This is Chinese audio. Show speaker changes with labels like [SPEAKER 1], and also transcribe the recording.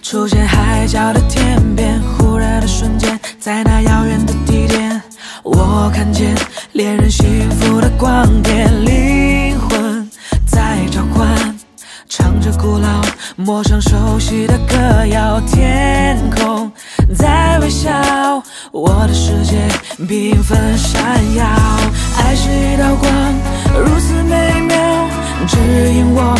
[SPEAKER 1] 出现海角的天边，忽然的瞬间，在那遥远的地点，我看见恋人幸福的光点，灵魂在召唤，唱着古老陌生熟悉的歌谣，天空在微笑，我的世界缤纷闪耀。爱是一道光，如此美妙，指引我